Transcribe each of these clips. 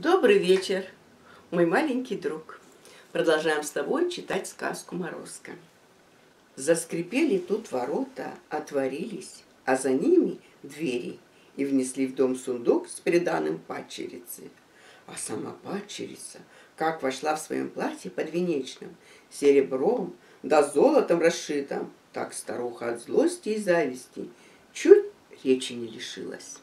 Добрый вечер, мой маленький друг. Продолжаем с тобой читать сказку «Морозко». Заскрипели тут ворота, отворились, а за ними двери, и внесли в дом сундук с приданым падчерицы. А сама падчерица, как вошла в своем платье подвенечном, серебром да золотом расшитом, так старуха от злости и зависти чуть речи не лишилась.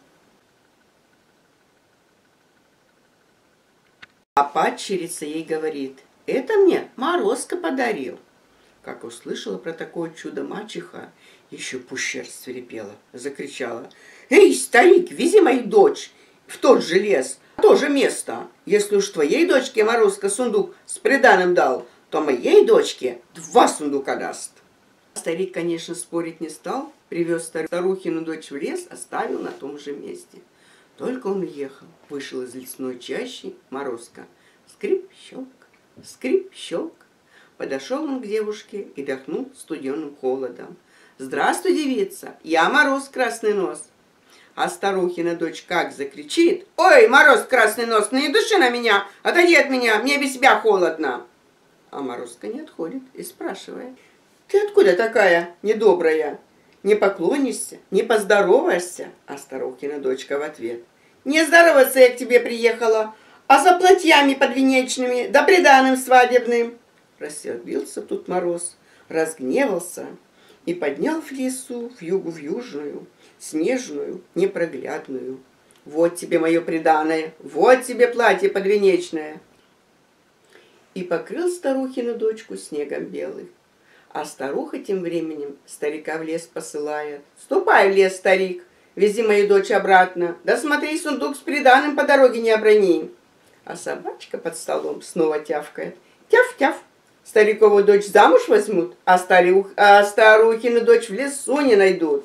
А падчерица ей говорит: «Это мне Морозко подарил». Как услышала про такое чудо мачеха, еще пуще рассвирепела, закричала: «Эй, старик, вези мою дочь в тот же лес, в то же место. Если уж твоей дочке Морозко сундук с приданым дал, то моей дочке 2 сундука даст». Старик, конечно, спорить не стал, привез старухину дочь в лес, оставил на том же месте. Только он уехал, вышел из лесной чащи Морозко. Скрип-щелк, скрип-щелк. Подошел он к девушке и дохнул студеным холодом. «Здравствуй, девица, я Мороз Красный Нос». А старухина дочь как закричит: «Ой, Мороз Красный Нос, ну не души на меня, отойди от меня, мне без себя холодно». А Морозко не отходит и спрашивает: «Ты откуда такая недобрая? Не поклонишься, не поздороваешься?» А старухина дочка в ответ: «Не здороваться я к тебе приехала, а за платьями подвенечными, да приданым свадебным». Рассердился тут Мороз, разгневался и поднял в лесу вьюгу вьюжную, снежную, непроглядную. «Вот тебе мое приданое, вот тебе платье подвенечное». И покрыл старухину дочку снегом белым. А старуха тем временем старика в лес посылает: «Ступай в лес, старик, вези мою дочь обратно, да смотри, сундук с приданым по дороге не оброни». А собачка под столом снова тявкает: «Тяв-тяв, старикову дочь замуж возьмут, а старухину дочь в лесу не найдут».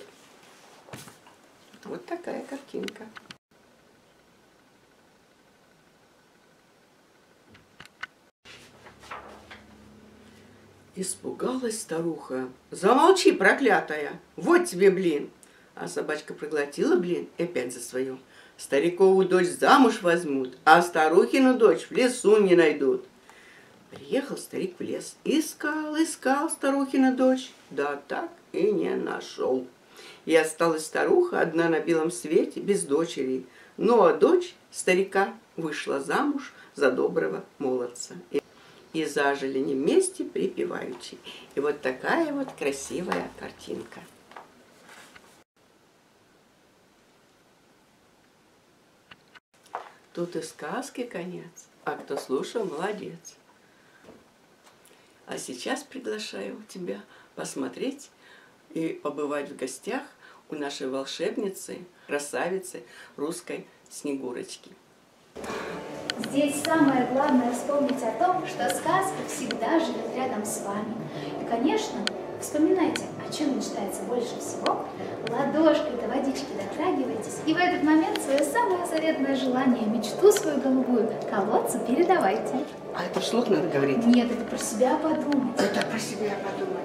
Вот такая картинка. Испугалась старуха. «Замолчи, проклятая! Вот тебе блин!» А собачка проглотила блин и опять за свое: «Старикову дочь замуж возьмут, а старухину дочь в лесу не найдут». Приехал старик в лес, искал старухину дочь, да так и не нашел. И осталась старуха одна на белом свете, без дочери. Но дочь старика вышла замуж за доброго молодца. И зажили они вместе припеваючи. И вот такая вот красивая картинка. Тут и сказки конец, а кто слушал, молодец. А сейчас приглашаю тебя посмотреть и побывать в гостях у нашей волшебницы, красавицы русской Снегурочки. Здесь самое главное вспомнить о том, что сказка всегда живет рядом с вами. И, конечно, вспоминайте, о чем мечтается больше всего, ладошкой до водички дотрагивайтесь, и в этот момент свое самое заветное желание, мечту свою голубую, колодцу передавайте. А это вслух надо говорить? Нет, это про себя подумать. Это про себя подумать.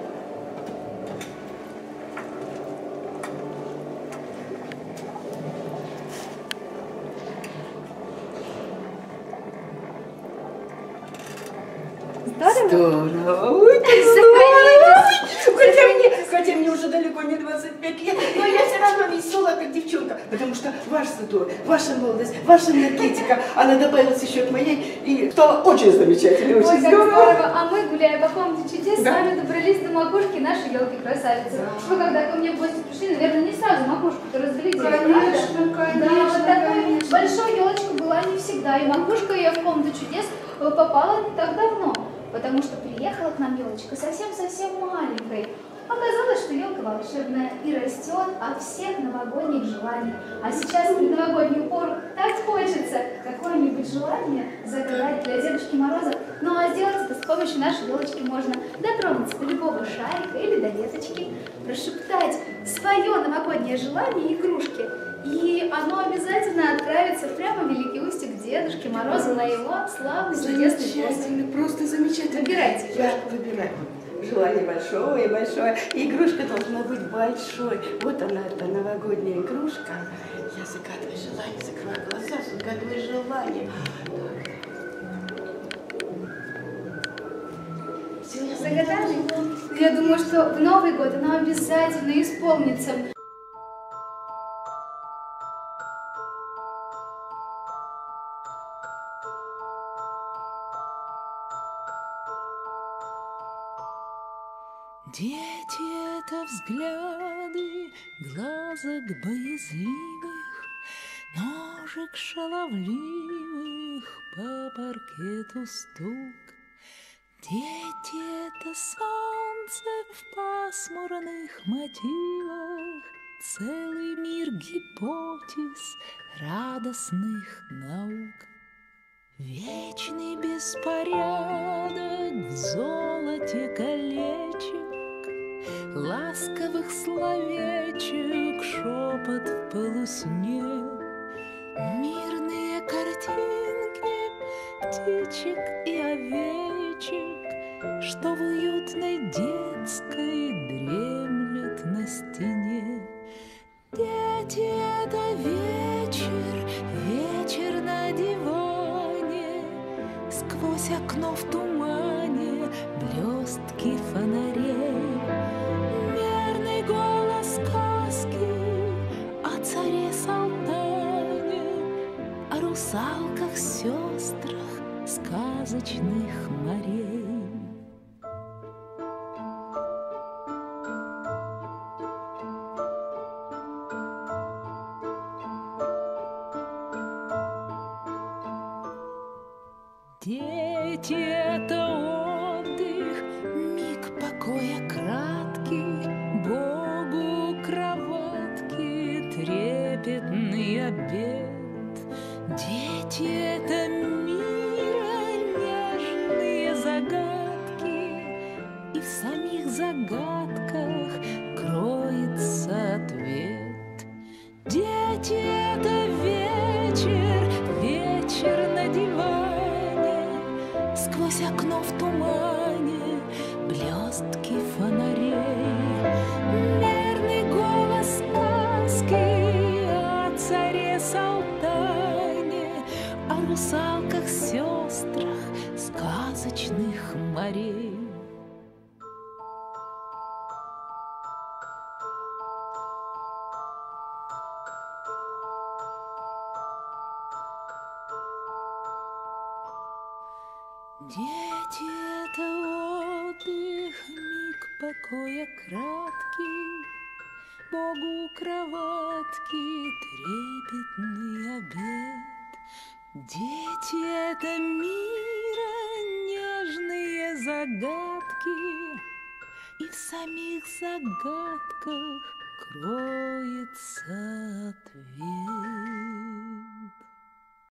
Здорово! Ой, ты здорово! Хотя мне уже далеко не 25 лет, но я все равно весела, как девчонка, потому что ваш задор, ваша молодость, ваша энергетика, она добавилась еще к моей и стала очень замечательной, очень Ой, как здорово. здорово! А мы, гуляя по комнате чудес, Да. с вами добрались до макушки нашей елки-красавицы. Да. Вы, когда ко мне в гости пришли, наверное, не сразу макушку-то разглядели, Конечно, правда? Да, вот такой большой елочка была не всегда, и макушка ее в комнату чудес попала не так давно, потому что приехала к нам елочка совсем-совсем маленькой. Оказалось, что елка волшебная и растет от всех новогодних желаний. А сейчас в новогоднюю пору так хочется какое-нибудь желание загадать для Дедушки Мороза. Ну а сделать это с помощью нашей елочки можно. Дотронуться до любого шарика или до веточки, прошептать свое новогоднее желание игрушке. И оно обязательно отправится прямо в Великий Устюг к Дедушке Морозу на его славный чудесный пост. Замечательно, просто замечательно. Выбирайте. Я выбираю. Желание большое-большое. Игрушка должна быть большой. Вот она, эта новогодняя игрушка. Я загадываю желание, закрываю глаза, загадываю желание. загадали? Я думаю, что в Новый год оно обязательно исполнится. Дети — это взгляды глазок боязливых, ножек шаловливых по паркету стук. Дети — это солнце в пасмурных мотивах, целый мир гипотез радостных наук. Вечный беспорядок в золоте колечек, ласковых словечек, шепот в полусне, мирные картинки птичек и овечек, что в уютной детской дремлет на стене. Дети — это вечер, вечер на диване, сквозь окно в тумане блестки фонарей, мерный голос сказки о царе Салтане, о русалках, сестрах сказочных морей. Дети — это отдых, миг покоя краткий, Богу кроватки, трепетный обед. Дети — это мира нежные загадки, и в самих загадках кроется ответ. Дети — это вечер, вечер на диване, сквозь окно в тумане блестки фонарей, мерный голос сказки о царе Салтане, о русалках, сестрах сказочных морей. Дети — это отдых, миг покоя краткий, Богу кроватки, трепетный обед. Дети — это мира нежные загадки, и в самих загадках кроется